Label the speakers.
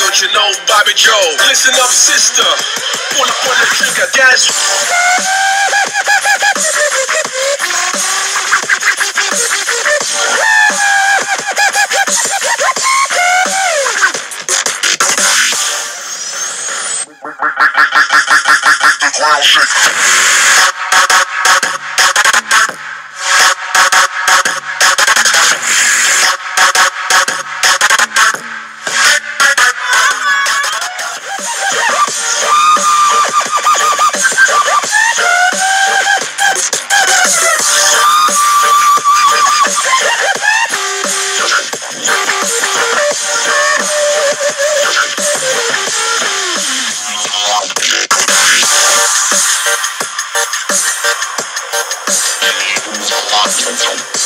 Speaker 1: you know Bobby Joe. Listen up, sister. Pull up on the trigger, gas. Ground shake. It's a lot.